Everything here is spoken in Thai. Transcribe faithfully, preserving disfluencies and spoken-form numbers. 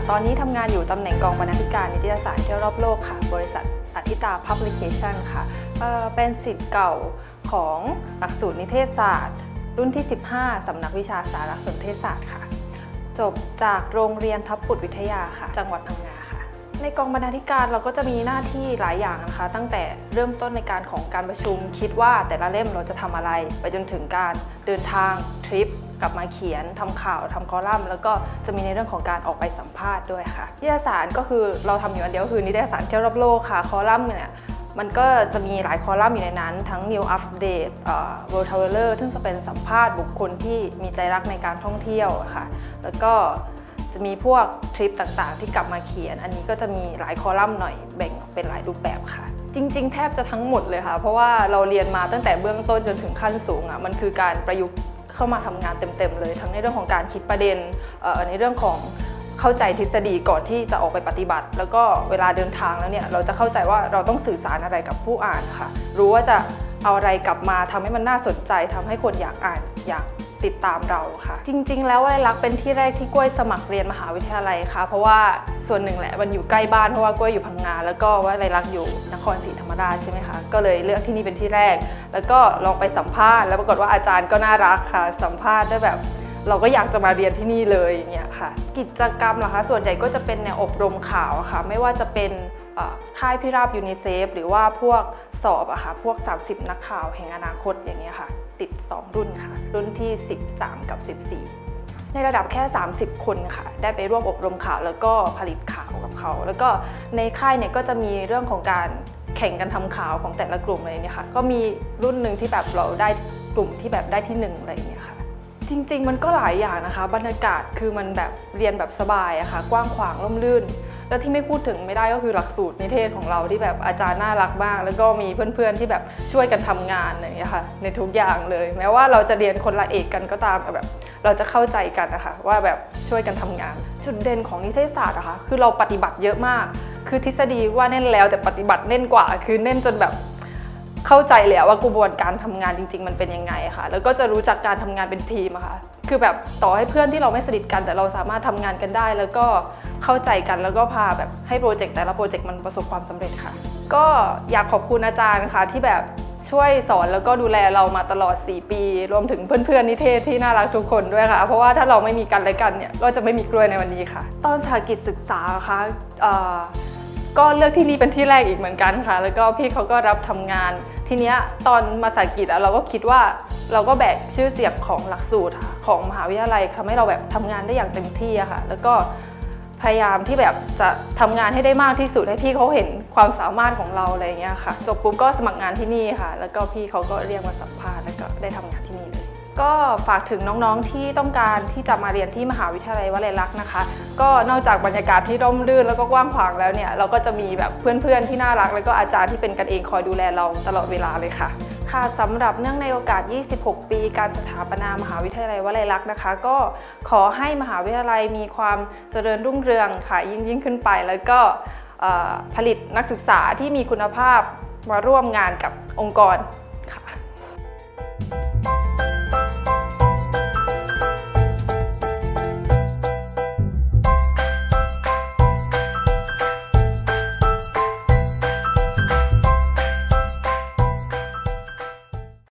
ตอนนี้ทำงานอยู่ตำแหน่งกองบรรณาธิการนิตยสารเที่ยวรอบโลกค่ะบริษัทอธิตา Publication ค่ะ เอ่อ เป็นศิษย์เก่าของหลักสูตรนิเทศศาสตร์รุ่นที่สิบห้าสำนักวิชาสารสนเทศศาสตร์ค่ะจบจากโรงเรียนทับปุตวิทยาค่ะจังหวัดพังงาค่ะในกองบรรณาธิการเราก็จะมีหน้าที่หลายอย่างนะคะตั้งแต่เริ่มต้นในการของการประชุมคิดว่าแต่ละเล่มเราจะทำอะไรไปจนถึงการเดินทางทริปกลับมาเขียนทำข่าวทำคอลัมน์แล้วก็จะมีในเรื่องของการออกไปสัมภาษณ์ด้วยค่ะนิตยสารก็คือเราทำอยู่อันเดียวคือนิตยสารเที่ยวรอบโลกค่ะคอลัมน์เนี่ยมันก็จะมีหลายคอลัมน์อยู่ในนั้นทั้ง New Update เอ่อ World Traveler ซึ่งจะเป็นสัมภาษณ์บุคคลที่มีใจรักในการท่องเที่ยวค่ะแล้วก็จะมีพวกทริปต่างๆที่กลับมาเขียนอันนี้ก็จะมีหลายคอลัมน์หน่อยแบ่งเป็นหลายรูปแบบค่ะจริงๆแทบจะทั้งหมดเลยค่ะเพราะว่าเราเรียนมาตั้งแต่เบื้องต้นจนถึงขั้นสูงอ่ะมันคือการประยุกต์เข้ามาทำงานเต็มๆเลยทั้งในเรื่องของการคิดประเด็นในเรื่องของเข้าใจทฤษฎีก่อนที่จะออกไปปฏิบัติแล้วก็เวลาเดินทางแล้วเนี่ยเราจะเข้าใจว่าเราต้องสื่อสารอะไรกับผู้อ่านค่ะรู้ว่าจะเอาอะไรกลับมาทำให้มันน่าสนใจทำให้คนอยากอ่านอยากติดตามเราค่ะจริงๆแล้ววลัยลักษณ์เป็นที่แรกที่กล้วยสมัครเรียนมหาวิทยาลัยค่ะเพราะว่าส่วนหนึ่งแหละมันอยู่ใกล้บ้านเพราะว่ากล้วยอยู่พังงาแล้วก็วลัยลักษณ์อยู่นครศรีธรรมราชใช่ไหมคะก็เลยเลือกที่นี่เป็นที่แรกแล้วก็ลองไปสัมภาษณ์แล้วปรากฏว่าอาจารย์ก็น่ารักค่ะสัมภาษณ์ได้แบบเราก็อยากจะมาเรียนที่นี่เลยอย่างเงี้ยค่ะกิจกรรมเหรอคะส่วนใหญ่ก็จะเป็นแนวอบรมข่าวค่ะไม่ว่าจะเป็นค่ายพิราบยูนิเซฟหรือว่าพวกสอบอะค่ะพวกสามสิบนักข่าวแห่งอนาคตอย่างเงี้ยค่ะติดสองรุ่นค่ะรุ่นที่สิบสามกับสิบสี่ในระดับแค่สามสิบคนค่ะได้ไปร่วมอบรมข่าวแล้วก็ผลิตข่าวกับเขาแล้วก็ในค่ายเนี่ยก็จะมีเรื่องของการแข่งกันทำข่าวของแต่ละกลุ่มอะไรเนี่ยค่ะก็มีรุ่นหนึ่งที่แบบเราได้กลุ่มที่แบบได้ที่หนึ่งอะไรอย่างเงี้ยค่ะจริงๆมันก็หลายอย่างนะคะบรรยากาศคือมันแบบเรียนแบบสบายอะค่ะกว้างขวางร่มรื่นแล้วที่ไม่พูดถึงไม่ได้ก็คือหลักสูตรนิเทศของเราที่แบบอาจารย์น่ารักมากแล้วก็มีเพื่อนๆที่แบบช่วยกันทำงานอย่างเงี้ยค่ะในทุกอย่างเลยแม้ว่าเราจะเรียนคนละเอกกันก็ตามแต่แบบเราจะเข้าใจกันนะคะว่าแบบช่วยกันทำงานจุดเด่นของนิเทศศาสตร์อะค่ะคือเราปฏิบัติเยอะมากคือทฤษฎีว่าแน่นแล้วแต่ปฏิบัติแน่นกว่าคือแน่นจนแบบเข้าใจเลยว่ากระบวนการทำงานจริงๆมันเป็นยังไงค่ะแล้วก็จะรู้จักการทำงานเป็นทีมอะค่ะคือแบบต่อให้เพื่อนที่เราไม่สนิทกันแต่เราสามารถทำงานกันได้แล้วก็เข้าใจกันแล้วก็พาแบบให้โปรเจกต์แต่ละโปรเจกต์มันประสบความสำเร็จค่ะก็อยากขอบคุณอาจารย์ค่ะที่แบบช่วยสอนแล้วก็ดูแลเรามาตลอดสี่ปีรวมถึงเพื่อนๆนิเทศที่น่ารักทุกคนด้วยค่ะเพราะว่าถ้าเราไม่มีกันและกันเนี่ยก็จะไม่มีกล้วยในวันนี้ค่ะตอนสาหกิจศึกษาค่ะก็เลือกที่นี่เป็นที่แรกอีกเหมือนกันค่ะแล้วก็พี่เขาก็รับทำงานทีเนี้ยตอนมาสาหกิจเราก็คิดว่าเราก็แบกชื่อเสียงของหลักสูตรของมหาวิทยาลัยทำให้เราแบบทำงานได้อย่างเต็มที่อะค่ะแล้วก็พยายามที่แบบจะทำงานให้ได้มากที่สุดให้พี่เขาเห็นความสามารถของเราอะไรอย่างเงี้ยค่ะจบปุ๊บก็สมัครงานที่นี่ค่ะแล้วก็พี่เขาก็เรียกมาสัมภาษณ์แล้วก็ได้ทำงานที่นี่เลยก็ฝากถึงน้องๆที่ต้องการที่จะมาเรียนที่มหาวิทยาลัยวลัยลักษณ์นะคะก็นอกจากบรรยากาศที่ร่มรื่นแล้วก็กว้างขวางแล้วเนี่ยเราก็จะมีแบบเพื่อนๆที่น่ารักแล้วก็อาจารย์ที่เป็นกันเองคอยดูแลเราตลอดเวลาเลยค่ะค่ะสำหรับเนื่องในโอกาสยี่สิบหกปีการสถาปนามหาวิทยาลัยวลัยลักษณ์นะคะก็ขอให้มหาวิทยาลัยมีความเจริญรุ่งเรืองค่ะยิ่งยิ่งขึ้นไปแล้วก็ผลิตนักศึกษาที่มีคุณภาพมาร่วมงานกับองค์กร